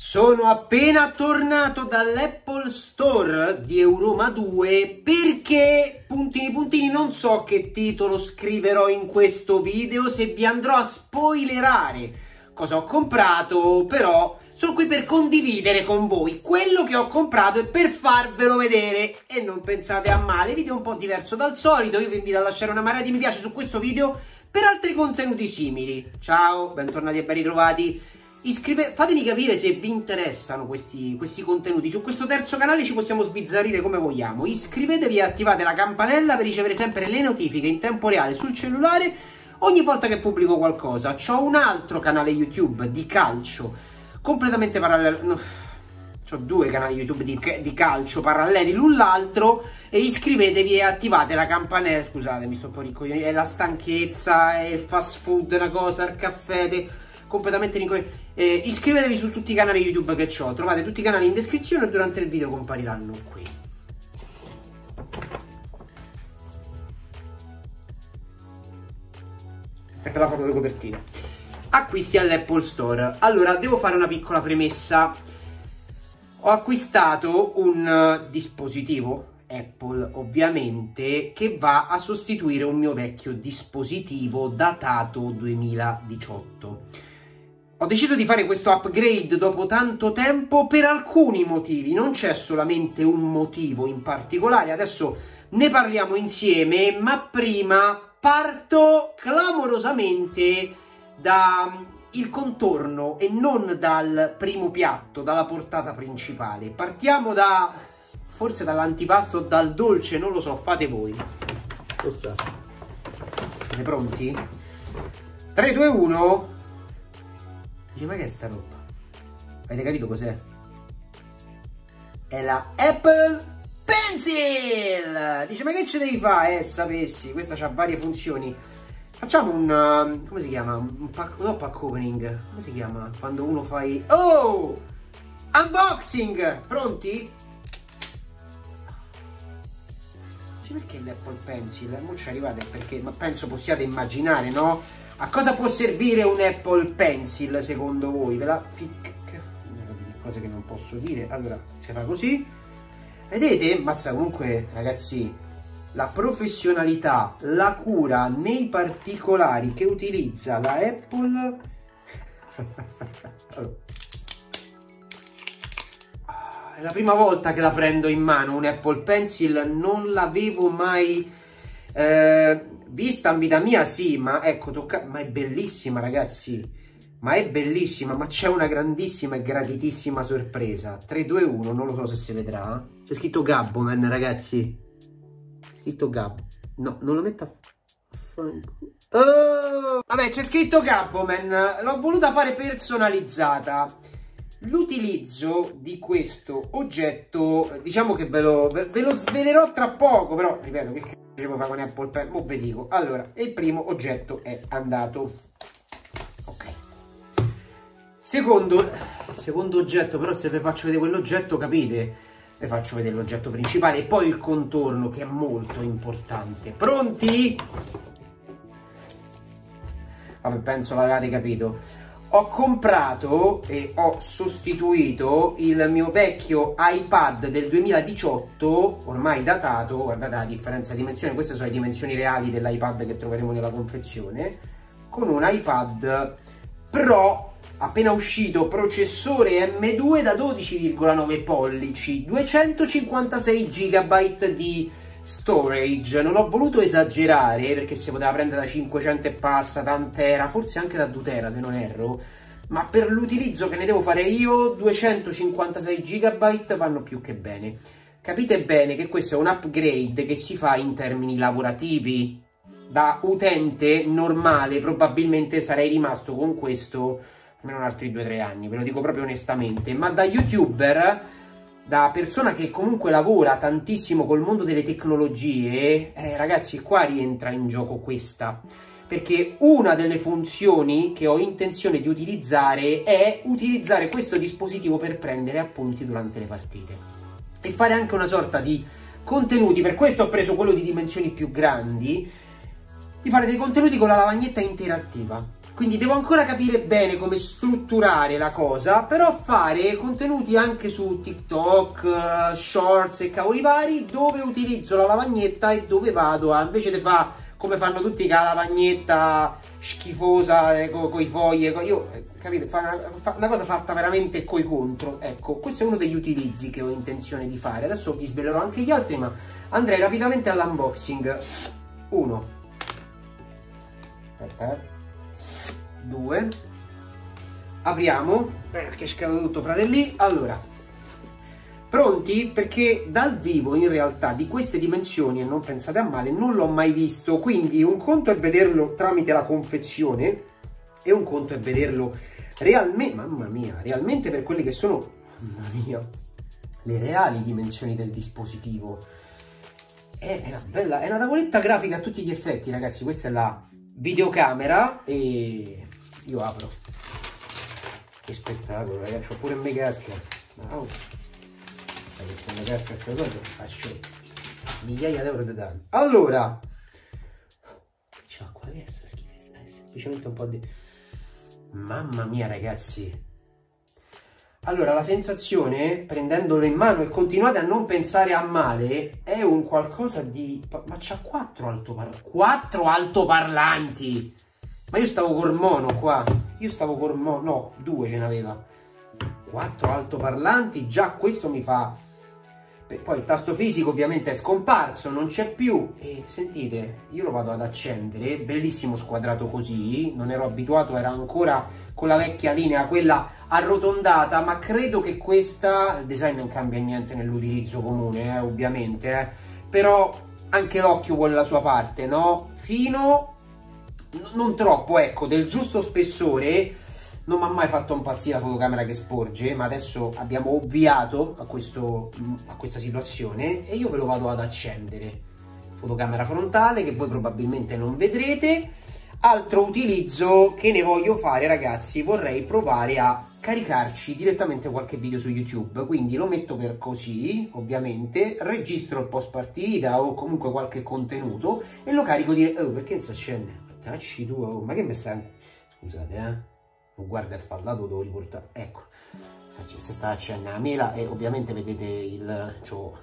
Sono appena tornato dall'Apple Store di Euroma 2 perché, puntini, non so che titolo scriverò in questo video, se vi andrò a spoilerare cosa ho comprato, però sono qui per condividere con voi quello che ho comprato e per farvelo vedere, e non pensate a male, video un po' diverso dal solito. Io vi invito a lasciare una marea di mi piace su questo video per altri contenuti simili. Ciao, bentornati e ben ritrovati. Fatemi capire se vi interessano questi contenuti. Su questo terzo canale ci possiamo sbizzarrire come vogliamo. Iscrivetevi e attivate la campanella per ricevere sempre le notifiche in tempo reale sul cellulare ogni volta che pubblico qualcosa. C'ho un altro canale YouTube di calcio completamente parallelo. No, c'ho due canali YouTube di calcio paralleli l'un l'altro. E iscrivetevi e attivate la campanella. Scusate, mi sto un po' ricogliendo. È la stanchezza, è il fast food, una cosa, il caffè. Completamente iscrivetevi su tutti i canali YouTube che ho, trovate tutti i canali in descrizione e durante il video compariranno qui. Ecco la foto di copertina. Acquisti all'Apple Store. Allora, devo fare una piccola premessa. Ho acquistato un dispositivo Apple, ovviamente, che va a sostituire un mio vecchio dispositivo datato 2018. Ho deciso di fare questo upgrade dopo tanto tempo per alcuni motivi, non c'è solamente un motivo in particolare, adesso ne parliamo insieme, ma prima parto clamorosamente dal contorno e non dal primo piatto, dalla portata principale. Partiamo forse dall'antipasto o dal dolce, non lo so, fate voi. Siete pronti? 3, 2, 1... Dice, ma che è sta roba? Avete capito cos'è? È la Apple Pencil! Dice, ma che ci devi fare? Sapessi, questa ha varie funzioni. Facciamo un... come si chiama? Un pack opening. Come si chiama? Quando uno fai... Oh! Unboxing! Pronti? Dice, perché l'Apple Pencil? Mo ci arrivate perché ma penso possiate immaginare, no? A cosa può servire un Apple Pencil secondo voi? Ve la cose che non posso dire. Allora, si fa così. Vedete? Mazza, comunque, ragazzi, la professionalità, la cura nei particolari che utilizza la Apple. Allora. È la prima volta che la prendo in mano un Apple Pencil, non l'avevo mai vista in vita mia, sì, ma ecco, ma è bellissima, ragazzi, ma è bellissima, ma c'è una grandissima e gratitissima sorpresa. 3, 2, 1, non lo so se si vedrà, c'è scritto Gabboman, ragazzi, scritto Gab, no, non lo metto oh! Vabbè, c'è scritto Gabboman, l'ho voluta fare personalizzata. L'utilizzo di questo oggetto, diciamo che ve lo svelerò tra poco, però ripeto, che devo fare con Apple Pen? Mo ve dico. Allora, il primo oggetto è andato. Ok. Secondo oggetto, però se vi faccio vedere quell'oggetto, capite? Vi faccio vedere l'oggetto principale e poi il contorno, che è molto importante. Pronti? Vabbè, penso l'avete capito. Ho comprato e ho sostituito il mio vecchio iPad del 2018, ormai datato, guardate la differenza di dimensione, queste sono le dimensioni reali dell'iPad che troveremo nella confezione, con un iPad Pro appena uscito, processore M2 da 12,9 pollici, 256 GB di storage. Non ho voluto esagerare perché si poteva prendere da 500 e passa, tant'era, forse anche da 2 tera se non erro, ma per l'utilizzo che ne devo fare io 256 GB vanno più che bene. Capite bene che questo è un upgrade che si fa in termini lavorativi. Da utente normale probabilmente sarei rimasto con questo almeno altri 2-3 anni, ve lo dico proprio onestamente, ma da youtuber, da persona che comunque lavora tantissimo col mondo delle tecnologie, ragazzi, qua rientra in gioco questa, perché una delle funzioni che ho intenzione di utilizzare è utilizzare questo dispositivo per prendere appunti durante le partite e fare anche una sorta di contenuti. Per questo ho preso quello di dimensioni più grandi, di fare dei contenuti con la lavagnetta interattiva. quindi devo ancora capire bene come strutturare la cosa, però fare contenuti anche su TikTok, Shorts e cavoli vari, dove utilizzo la lavagnetta e dove vado a, invece di fare come fanno tutti con la lavagnetta schifosa, con i fogli, io, capite, una cosa fatta veramente coi contro. Ecco, questo è uno degli utilizzi che ho intenzione di fare. Adesso vi svelerò anche gli altri, ma andrei rapidamente all'unboxing. 1, aspetta, 2, apriamo, che è scaduto tutto, fratelli. Allora, pronti? Perché dal vivo in realtà di queste dimensioni, e non pensate a male, non l'ho mai visto, quindi un conto è vederlo tramite la confezione e un conto è vederlo realmente, mamma mia, realmente per quelle che sono, mamma mia, le reali dimensioni del dispositivo. È una bella, è una tavoletta grafica a tutti gli effetti, ragazzi. Questa è la videocamera e io apro. Che spettacolo, ragazzi, ho pure il megasca. Wow. Questa megasca sta cosa faccio migliaia d'euro di danno. Allora, c'ho qua adesso schifezza, è semplicemente un po' di, mamma mia, ragazzi. Allora, la sensazione, prendendolo in mano, e continuate a non pensare a male, è un qualcosa di, ma c'ha 4 altoparlanti. Ma io stavo col mono qua, io stavo col mono, no, 2 ce n'aveva. 4 altoparlanti, già questo mi fa. Poi il tasto fisico ovviamente è scomparso, non c'è più, e sentite, io lo vado ad accendere, bellissimo squadrato così, non ero abituato, era ancora con la vecchia linea, quella arrotondata, ma credo che questa, il design non cambia niente nell'utilizzo comune, ovviamente, però anche l'occhio vuole la sua parte, no? Fino, non troppo, ecco, del giusto spessore. Non mi ha mai fatto impazzire la fotocamera che sporge, ma adesso abbiamo ovviato a questa situazione e io ve lo vado ad accendere. Fotocamera frontale che voi probabilmente non vedrete. Altro utilizzo che ne voglio fare, ragazzi, vorrei provare a caricarci direttamente qualche video su YouTube, quindi lo metto per così, ovviamente, registro il post partita o comunque qualche contenuto e lo carico di... Oh, perché non si accende? Tacci tu, oh, ma che mi sta... Scusate, guarda, è fallato, devo riportare, ecco, si sta accendendo la mela e ovviamente vedete il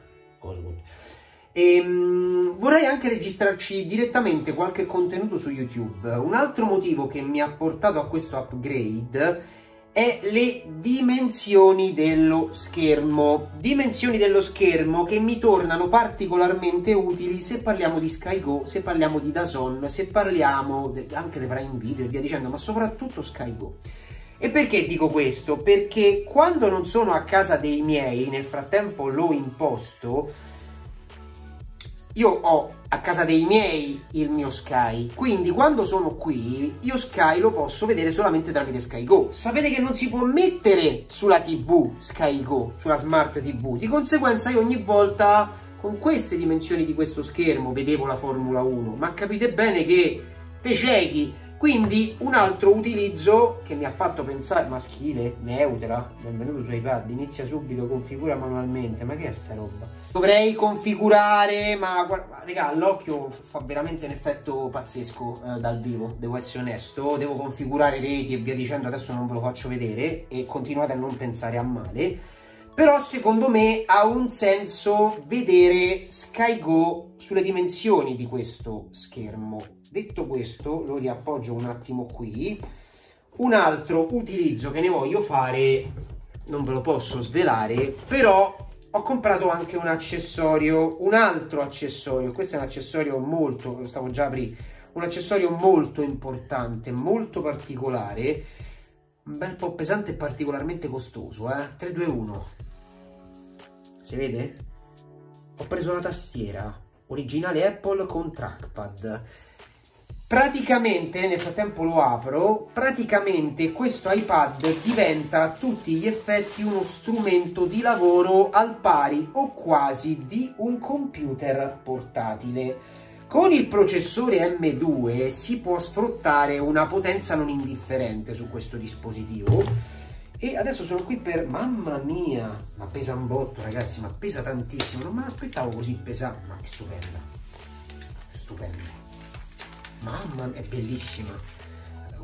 vorrei anche registrarci direttamente qualche contenuto su YouTube. Un altro motivo che mi ha portato a questo upgrade è le dimensioni dello schermo che mi tornano particolarmente utili se parliamo di Sky Go, se parliamo di DAZN, se parliamo anche di Prime Video e via dicendo, ma soprattutto Sky Go. E perché dico questo? Perché quando non sono a casa dei miei, nel frattempo l'ho imposto, io ho a casa dei miei il mio Sky, quindi quando sono qui io Sky lo posso vedere solamente tramite Sky Go. Sapete che non si può mettere sulla TV Sky Go, sulla Smart TV, di conseguenza io ogni volta con queste dimensioni di questo schermo vedevo la Formula 1, ma capite bene che te ciechi. Quindi un altro utilizzo che mi ha fatto pensare, maschile, neutra, benvenuto su iPad, inizia subito, configura manualmente, ma che è sta roba? Dovrei configurare, ma guarda, raga, l'occhio fa veramente un effetto pazzesco dal vivo, devo essere onesto, devo configurare reti e via dicendo, adesso non ve lo faccio vedere e continuate a non pensare a male, però secondo me ha un senso vedere Sky Go sulle dimensioni di questo schermo. Detto questo, lo riappoggio un attimo qui. Un altro utilizzo che ne voglio fare, non ve lo posso svelare, però ho comprato anche un accessorio, un altro accessorio. Questo è un accessorio molto, lo stavo già aprendo, un accessorio molto importante, molto particolare, un bel po' pesante e particolarmente costoso, 3, 2, 1. Si vede? Ho preso la tastiera originale Apple con trackpad. Praticamente, nel frattempo lo apro, praticamente questo iPad diventa a tutti gli effetti uno strumento di lavoro al pari o quasi di un computer portatile. Con il processore M2 si può sfruttare una potenza non indifferente su questo dispositivo e adesso sono qui per... Mamma mia, ma pesa un botto, ragazzi, ma pesa tantissimo, non me l'aspettavo così pesante, ma è stupenda, stupenda. Mamma mia, è bellissima.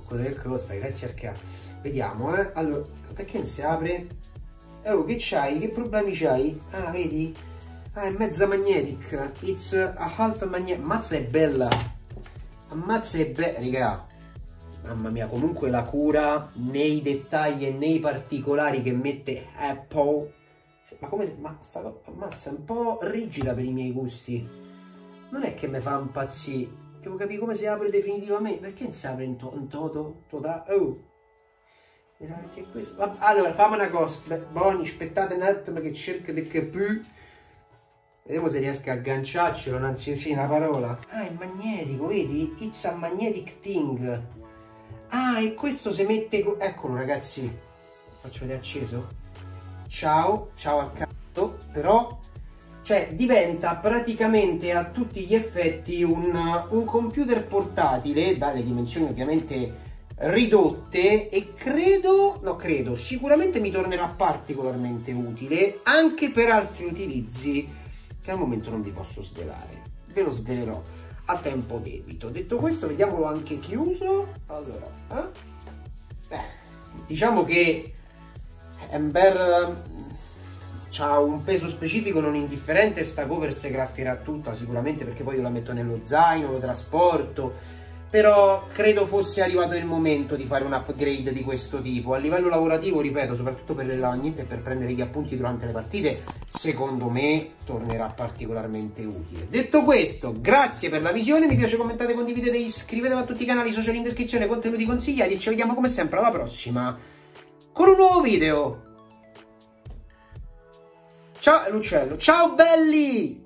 quello che costa, grazie al cazzo. Vediamo, allora, perché non si apre? Oh, che c'hai? Che problemi c'hai? Ah, vedi? Ah, è mezza magnetic. It's a half magnetic. Ammazza, è bella. Ammazza, è bella. Raga, mamma mia, comunque la cura nei dettagli e nei particolari che mette Apple. Ma come... Ma sta... Ammazza, è un po' rigida per i miei gusti. Non è che mi fa impazzire. Devo capire come si apre definitivamente. Perché non si apre in toto? Oh. Perché questo... Allora, fammi una cosa. Buoni, aspettate un attimo che cerco di capire. Vediamo se riesco a agganciarcelo, anzi sì, una parola. Ah, è magnetico, vedi? It's a magnetic thing. Ah, e questo si mette... Eccolo, ragazzi. Faccio vedere acceso. Ciao al cazzo. Però... Cioè, diventa praticamente a tutti gli effetti un computer portatile, dalle dimensioni ovviamente ridotte, e credo, sicuramente mi tornerà particolarmente utile anche per altri utilizzi che al momento non vi posso svelare. Ve lo svelerò a tempo debito. Detto questo, vediamolo anche chiuso. Allora, diciamo che è un bel... c'ha un peso specifico non indifferente, sta cover si graffierà tutta sicuramente, perché poi io la metto nello zaino, lo trasporto, però credo fosse arrivato il momento di fare un upgrade di questo tipo. A livello lavorativo, ripeto, soprattutto per le lavagnette e per prendere gli appunti durante le partite, secondo me tornerà particolarmente utile. Detto questo, grazie per la visione, mi piace, commentate, condividete, iscrivetevi a tutti i canali social in descrizione, contenuti consigliati, e ci vediamo come sempre alla prossima con un nuovo video. Ciao l'uccello, ciao belli!